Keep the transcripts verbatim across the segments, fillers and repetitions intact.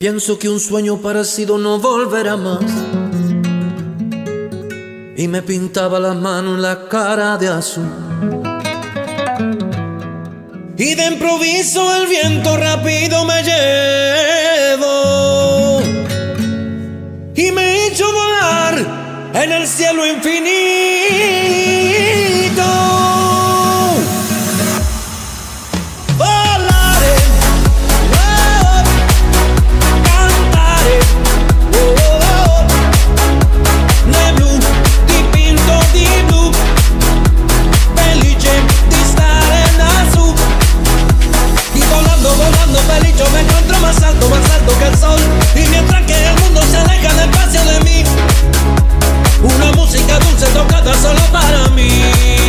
Pienso que un sueño parecido no volverá más. Y me pintaba la mano en la cara de azul. Y de improviso el viento rápido me llevó y me hizo volar en el cielo infinito. Volaré, oh, cantaré, oh, oh, ne blu, dipinto di blu, felice di stare lassù. Y volando, volando feliz yo me encuentro más alto, más alto que el sol. Y mientras que el mundo se aleja despacio de mí, una música dulce tocada solo para mí.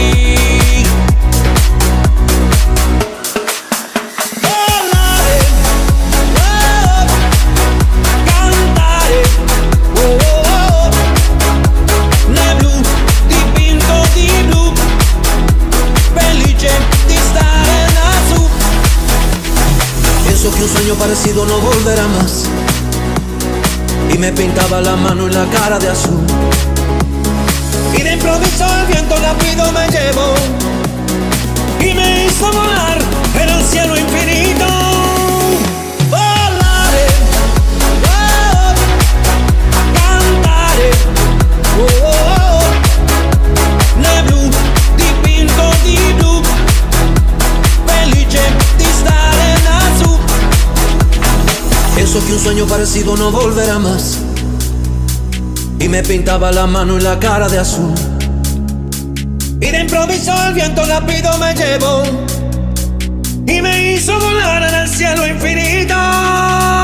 Volaré, oh, cantaré, oh, oh, ne blu, dipinto di blu, felice di stare lassù. Pienso que un sueño parecido no volverá más. Y me pintaba la mano y la cara de azul. Y de improviso el viento rápido me llevó y me hizo volar en el cielo infinito. Volaré, oh, cantaré, oh, oh, ne blu, dipinto di blu, felice di stare lassù. Pienso que un sueño parecido no volverá más. Y me pintaba la mano y la cara de azul. Y de improviso el viento rápido me llevó y me hizo volar en el cielo infinito.